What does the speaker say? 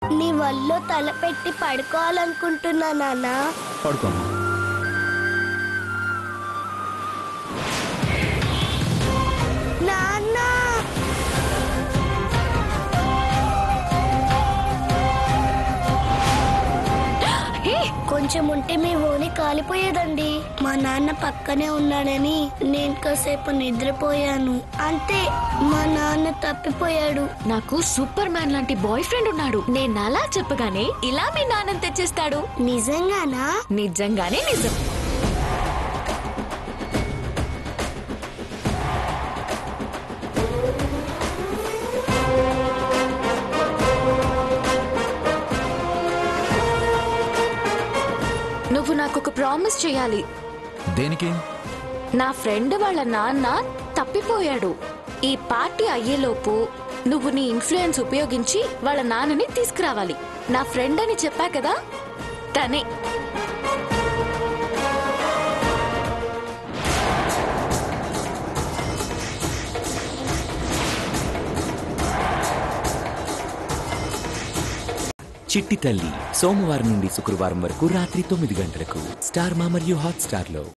నీ వల్లో తల పెట్టి పడుకోవాలనుకుంటున్నా నాన్న. పడుకో. నాన్న కొంచెం ఉంటే మీ ఓని కాలిపోయేదండి. మా నాన్న పక్కనే ఉన్నాడని నేను కాసేపు నిద్రపోయాను అంతే. మా నాన్న తప్పిపోయాడు. నాకు సూపర్ మ్యాన్ లాంటి బాయ్ ఫ్రెండ్ ఉన్నాడు. నేను అలా చెప్పగానే ఇలా మీ నాన్నని తెచ్చేస్తాడు. నిజంగానా? నిజంగానే నిజం. నువ్వు నాకు ఒక ప్రామిస్ చేయాలి. దేనికి? నా ఫ్రెండ్ వాళ్ళ నాన్న తప్పిపోయాడు. ఈ పార్టీ అయ్యేలోపు నువ్వు నీ ఇన్ఫ్లుయెన్స్ ఉపయోగించి వాళ్ళ నాన్నని తీసుకురావాలి. నా ఫ్రెండ్ అని చెప్పా కదా, తనే. చిట్టి తల్లి సోమవారం నుండి శుక్రవారం వరకు రాత్రి 9 గంటలకు స్టార్ మా మరియు హాట్ స్టార్ లో.